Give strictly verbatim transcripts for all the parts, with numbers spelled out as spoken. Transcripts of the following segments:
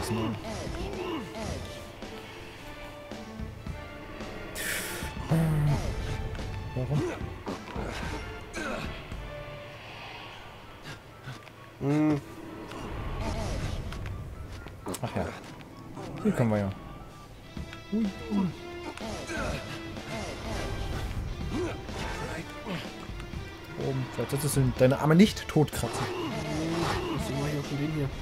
müssen. Ne? Warum? Hm. Ach ja. Hier können wir ja. Ui, ui. Oben. Vielleicht solltest du deine Arme nicht totkratzen. Deswegen mache ich auch schon den hier.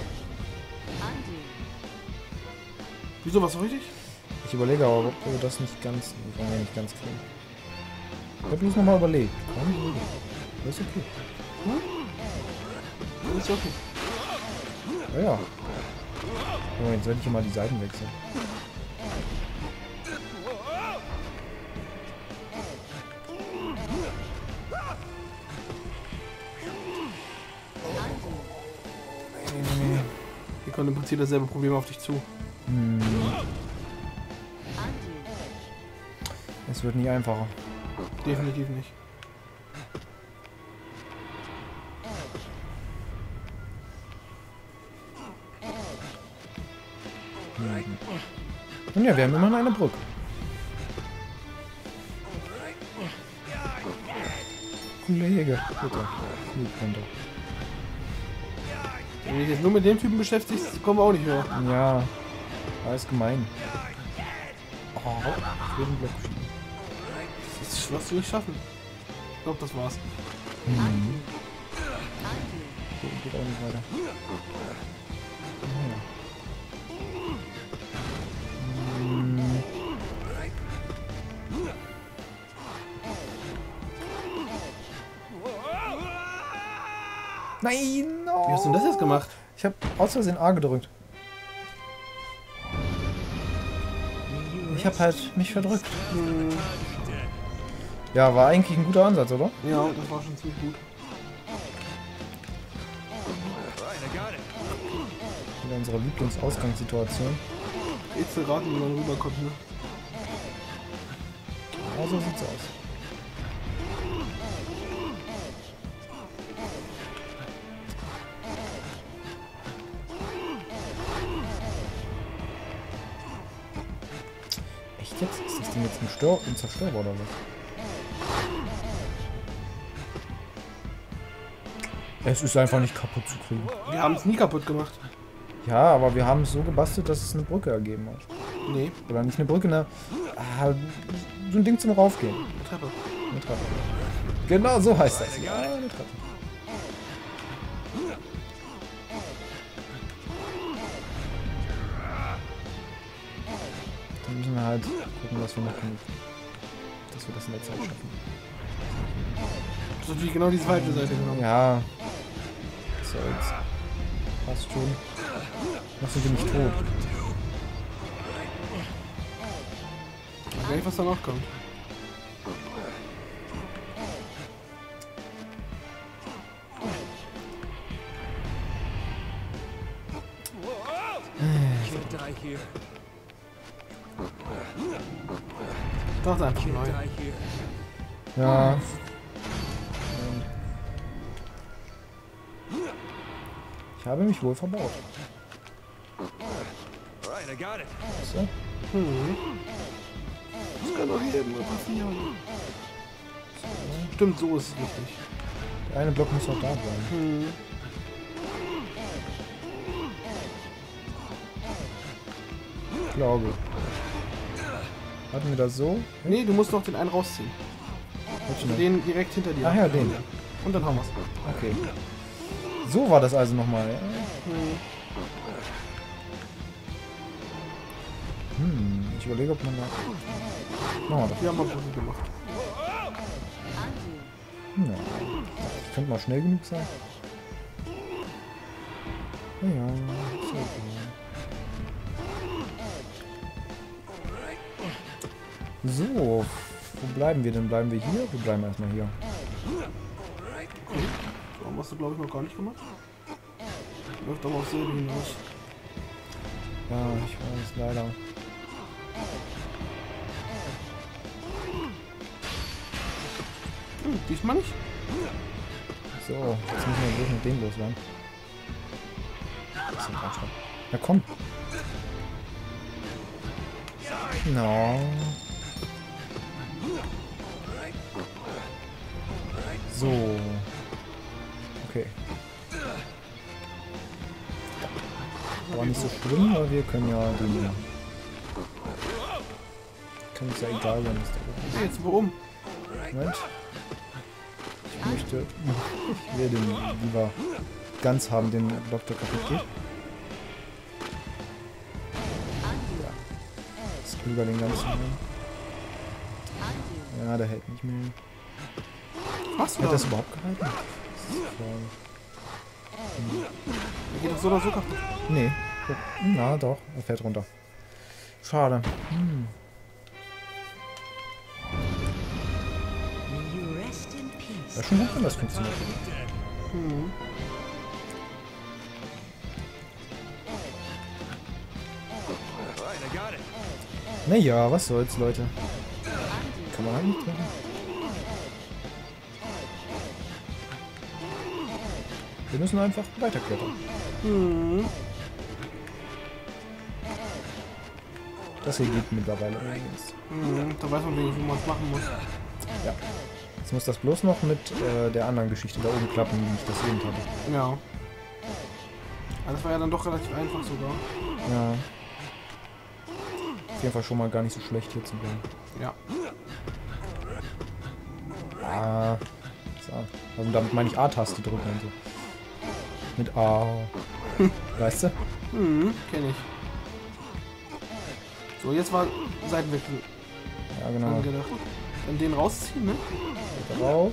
Wieso, was richtig? Ich überlege aber, ob wir das nicht ganz, wir wollen ja nicht ganz kriegen. Ich habe es nochmal überlegt. Komm, das ist okay. Hm? Das ist okay. Ja, ja. Oh, jetzt sollte ich mal die Seiten wechseln. Hier kommt im Prinzip dasselbe Problem auf dich zu. Hm. Es wird nie einfacher. Definitiv nicht. Und ja, wir haben immerhin eine Brücke. Kollege, bitte. Flieg runter. Wenn du dich jetzt nur mit dem Typen beschäftigst, kommen wir auch nicht höher. Ja, alles gemein. Oh, für den Block schieben. Das wirst du nicht schaffen. Ich glaube, das war's. Mhm. So, geht auch nicht weiter. Naja. Mhm. Nein! No. Wie hast du denn das jetzt gemacht? Ich habe aus Versehen A gedrückt. Ich habe halt mich verdrückt. Hm. Ja, war eigentlich ein guter Ansatz, oder? Ja, das war schon ziemlich gut. Wieder unsere Lieblingsausgangssituation. Jetzt verraten, wie man rüberkommt, ne? Ja, so sieht's aus. Echt jetzt? Ist das Ding jetzt unstör- unzerstörbar oder was? Es ist einfach nicht kaputt zu kriegen. Wir haben es nie kaputt gemacht. Ja, aber wir haben es so gebastelt, dass es eine Brücke ergeben hat. Nee, Oder nicht eine Brücke, eine... Ah, so ein Ding zum Raufgehen. eine Treppe. Eine Treppe. Genau so heißt das. Ja, eine Treppe. Dann müssen wir halt gucken, was wir noch können. Dass wir das in der Zeit schaffen. Das ist natürlich genau die zweite Seite genommen. Ja. So, jetzt. Passt schon. Noch sind wir nicht tot. Ich weiß gar nicht, was da noch kommt. Doch, einfach neu. Ja. Ich habe mich wohl verbaut. So. Hm. Das kann doch jedem mal passieren. Stimmt, so ist es richtig. Der eine Block muss noch da bleiben. Hm. Ich glaube. Hatten wir das so? Nee, du musst noch den einen rausziehen. Welchen denn? Den direkt hinter dir. Ach ja, den. Und dann haben wir's. Okay. So war das also nochmal. Ja? Hm. Hm, ich überlege, ob man da... Machen wir doch. Wir haben mal Brücke gemacht. Ja. Das könnte mal schnell genug sein. Ja, ist okay. So, wo bleiben wir denn? Bleiben wir hier? Wir bleiben erstmal hier. Okay. So haben wir es, glaube ich, noch gar nicht gemacht. Läuft aber auf selbe hinaus. Ja, ich weiß, leider. Hm, diesmal nicht. So, jetzt müssen wir bloß mit dem loswerden. Das ist ein Arschloch. Na komm. No. So. Okay. Aber nicht so schlimm, weil wir können ja den... Kann es ja egal sein, was da oben ist. Jetzt warum? Moment. Ich möchte... Ich will den lieber ganz haben, den Block, der kaputt geht. Ja. Das ist klüger, den ganzen nehmen. Ja, der hält nicht mehr. Was Hat das überhaupt gehalten? Das ist die Frage. Der geht doch so oder so kaputt. Nee. Na doch, er fällt runter. Schade. Hm. Ja, schon gut, wenn das funktioniert. Hm. Naja, was soll's, Leute. Kann man halt nicht treffen. Wir müssen einfach weiterklettern. Hm. Das hier geht mittlerweile übrigens. Hm. Da weiß man wenigstens, wie man es machen muss. Ja. Jetzt muss das bloß noch mit äh, der anderen Geschichte da oben klappen, wie ich das eben hatte. Ja. Aber das war ja dann doch relativ einfach sogar. Ja. Auf jeden Fall schon mal gar nicht so schlecht hier zu bleiben. Ja. Ah. So. Also damit meine ich A-Taste drücken und so. Mit A. Weißt du? Hm, kenn ich. So, jetzt war Seitenwechsel Ja, genau. angedacht. Dann den rausziehen, ne? Drauf.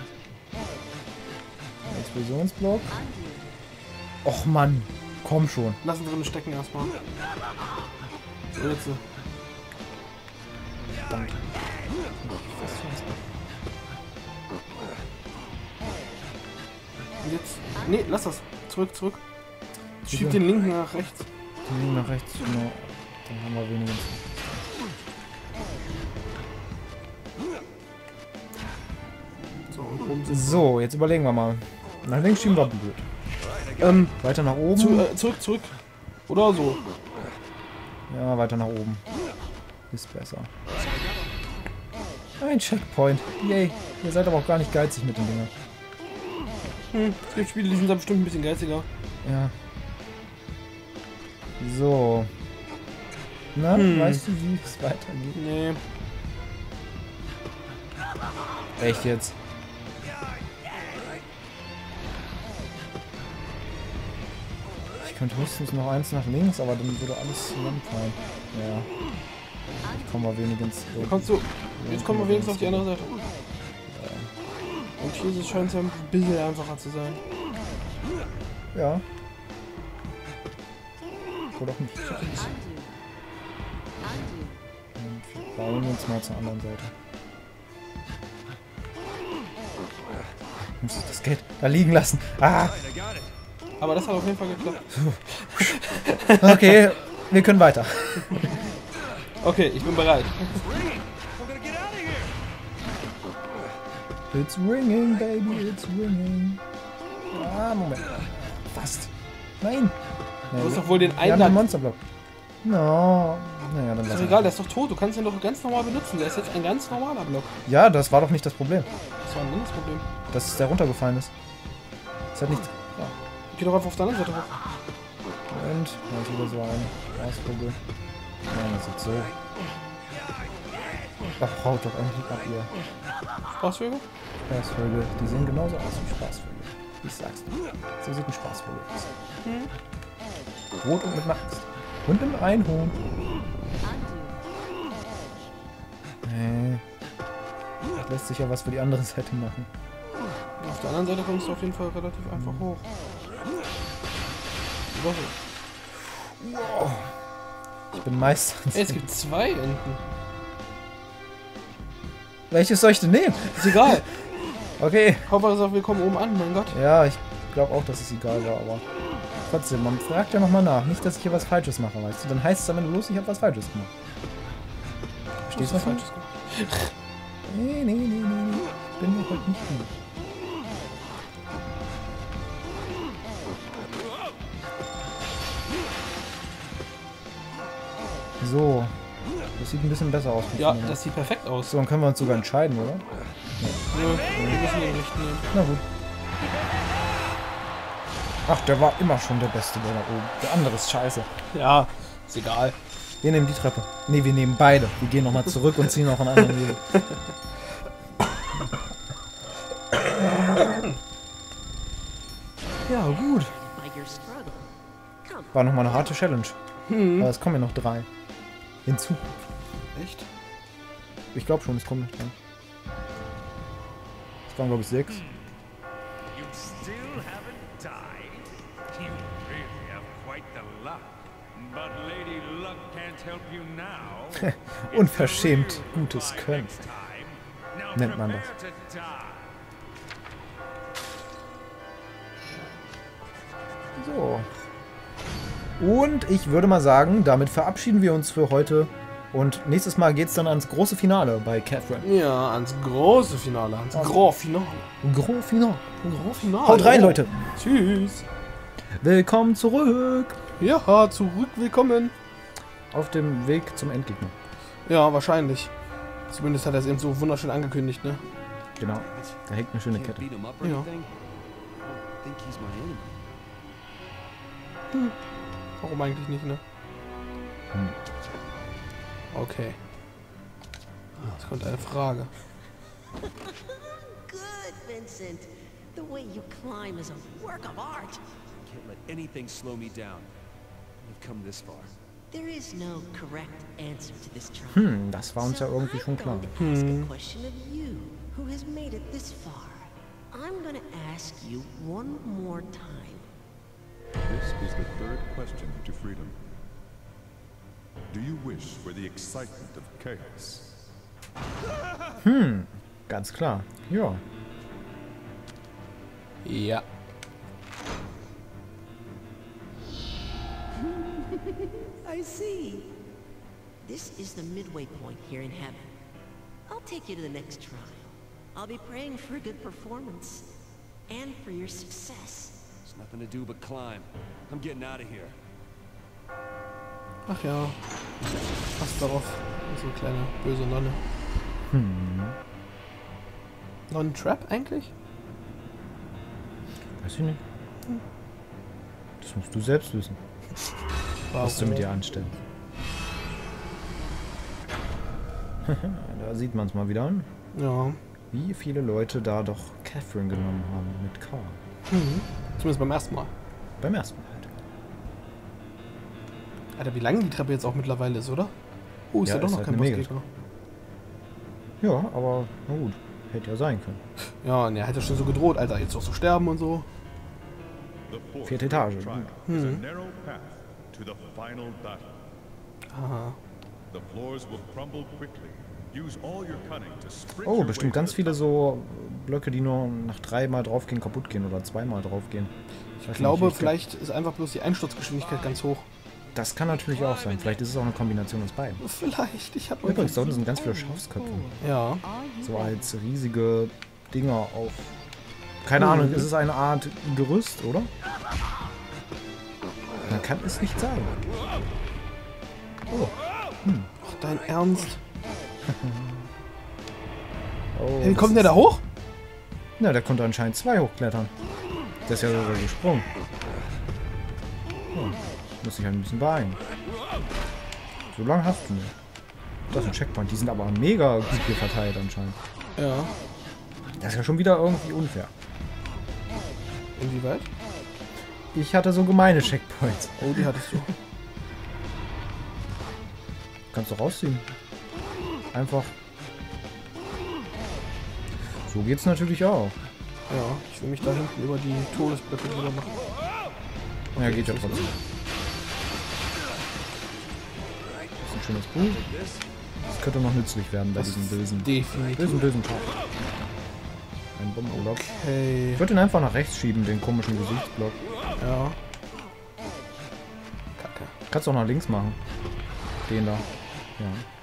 Explosionsblock. Och Mann, komm schon. Lassen drin stecken erstmal. So, jetzt. Verdammt. Und jetzt. Nee, lass das. Zurück, zurück. Schieb Bitte? den linken nach rechts. Den linken nach rechts, genau. Dann haben wir weniger. So, und oben sind So, jetzt überlegen wir mal. Nach links schieben wir blöd. Ähm, Weiter nach oben. zu, äh, zurück, zurück. Oder so. Ja, weiter nach oben. Ist besser. Ein Checkpoint. Yay. Ihr seid aber auch gar nicht geizig mit den Dingern. Hm, es gibt Spiele, die sind da bestimmt ein bisschen geiziger. Ja. So. Na, Hm. weißt du, wie es weitergeht? Nee. Echt jetzt? Ich könnte höchstens noch eins nach links, aber dann würde alles zusammenfallen. Ja. Ich komme mal wenigstens. Dann kommst du. Jetzt kommen wir wenigstens auf die andere Seite. Und hier scheint es ja ein bisschen einfacher zu sein. Ja. Oder auch nicht. Und wir bauen uns mal zur anderen Seite. Muss ich das Geld da liegen lassen? Ah! Aber das hat auf jeden Fall geklappt. Okay, wir können weiter. Okay, ich bin bereit. It's ringing, baby, it's ringing. Ah, Moment. Fast. Nein. Du hast doch wohl den Wir haben den Einlack. Monsterblock. No. Naja, dann Ist lass doch ihn. egal, der ist doch tot. Du kannst ihn doch ganz normal benutzen. Der ist jetzt ein ganz normaler Block. Ja, das war doch nicht das Problem. Was war denn das Problem? Dass der runtergefallen ist. Das hat nicht... Ja. Geh doch einfach auf der anderen Seite hoch. Und da ist wieder so ein Ausvogel. Ja, das ist so. Ach, haut doch endlich ab, ihr Spaßvögel? Spaßvögel. Die sehen genauso aus wie Spaßvögel. Ich sag's dir. So sieht ein Spaßvogel aus. Hm. Rot und mit Nacht. Und im Einhorn. Nee. Das lässt sich ja was für die andere Seite machen. Auf der anderen Seite kommst du auf jeden Fall relativ einfach hoch. Wow. Wow. Ich bin Meister. Ey, es gibt zwei Enten. Welches soll ich denn nehmen? Ist egal. Okay. Hauptsache wir kommen oben an, mein Gott. Ja, ich glaube auch, dass es egal war, aber trotzdem, man fragt ja nochmal nach. Nicht, dass ich hier was Falsches mache, weißt du? Dann heißt es am Ende bloß, ich habe was Falsches gemacht. Verstehst du, was falsch? falsch? Nee, nee, nee, nee, nee. Ich bin doch heute nicht gut. So. Das sieht ein bisschen besser aus. Ja, das sieht perfekt aus. So, dann können wir uns sogar entscheiden, oder? Nö, wir müssen den nicht nehmen. Na gut. Ach, der war immer schon der Beste, der da oben. Der andere ist scheiße. Ja, ist egal. Wir nehmen die Treppe. Ne, wir nehmen beide. Wir gehen nochmal zurück und ziehen noch einen anderen Weg. Ja, gut. War nochmal eine harte Challenge. Hm. Aber es kommen ja noch drei hinzu. Echt? Ich glaube schon, es kommen noch drei. Es waren, glaube ich, sechs. You still haven't died? You really have quite the luck. But Lady Luck can't help you now. Unverschämt gutes Können, nennt man das. So. Und ich würde mal sagen, damit verabschieden wir uns für heute. Und nächstes Mal geht es dann ans große Finale bei Catherine. Ja, ans große Finale. Ans Grand Finale. Grand Finale. Grand Finale. Haut rein, Leute. Tschüss. Willkommen zurück. Ja, zurück, willkommen. Auf dem Weg zum Endgegner. Ja, wahrscheinlich. Zumindest hat er es eben so wunderschön angekündigt, ne? Genau. Da hängt eine schöne Kette. Ja. Hm. Warum eigentlich nicht, ne? Hm. Okay. Jetzt kommt eine Frage. Good, Vincent. The way you climb is a work of art. Can't let anything slow me down. We've come this far. There is no correct answer to this trial. Hm, das war uns ja irgendwie schon klar. I'm going to ask a question of you, who has made it this far. I'm going to ask you one more time. This is the third question to freedom. Do you wish for the excitement of chaos? Hm, ganz klar. Ja. Ja. I see. This is the midway point here in heaven. I'll take you to the next trial. I'll be praying for a good performance and for your success. There's nothing to do but climb. I'm getting out of here. Ach ja. Passt darauf. So eine kleine böse Nonne. Hm. Nonnen-Trap eigentlich? Weiß ich nicht. Das musst du selbst wissen. Was du mit dir anstellst. Da sieht man es mal wieder an. Ja. Wie viele Leute da doch Catherine genommen haben mit K. Mhm. Zumindest beim ersten Mal. Beim ersten Mal halt. Alter, wie lang die Treppe jetzt auch mittlerweile ist, oder? Oh, ist Ja, ja, doch ist noch halt kein eine Bossgegner. Ja, aber na gut. Hätte ja sein können. Ja, und er hätte schon so gedroht, Alter, jetzt auch so sterben und so. The fourth Vierte Etage. trial is a narrow path to the final battle. Aha. The floors will crumble quickly. Use all your cunning to sprint Oh, your bestimmt way ganz to the viele top. so Blöcke, die nur nach dreimal draufgehen, kaputt gehen oder zweimal draufgehen. Ich glaube, vielleicht ist einfach bloß die Einsturzgeschwindigkeit ganz hoch. Das kann natürlich auch sein. Vielleicht ist es auch eine Kombination aus beiden. Vielleicht, ich habe Übrigens, da unten sind ganz viele Schafsköpfe. Ja. So als riesige Dinger auf... Keine Ahnung, ist es eine Art Gerüst, oder? Man kann es nicht sagen. Oh. Ach, dein Ernst? Oh, Hey, wie kommt der da hoch? Na, der konnte anscheinend zwei hochklettern. Der ist ja sogar gesprungen. Oh, muss ich halt ein bisschen beeilen. So lange hast du nicht. Das ist ein Checkpoint. Die sind aber mega gut hier verteilt anscheinend. Ja. Das ist ja schon wieder irgendwie unfair. Inwieweit? Ich hatte so gemeine Checkpoints. Oh, die hattest du. Kannst du rausziehen. Einfach. So geht's natürlich auch. Ja, ich will mich da hinten über die Todesblöcke drüber machen. Ja, geht ja trotzdem. Das ist ein schönes Buch. Das könnte noch nützlich werden bei diesen bösen, Definitiv. bösen, bösen Schafen. Ein Bombenblock. Okay. Ich würde ihn einfach nach rechts schieben, den komischen Gesichtsblock. Ja. Kacke. Kannst du auch nach links machen. Den da. Ja.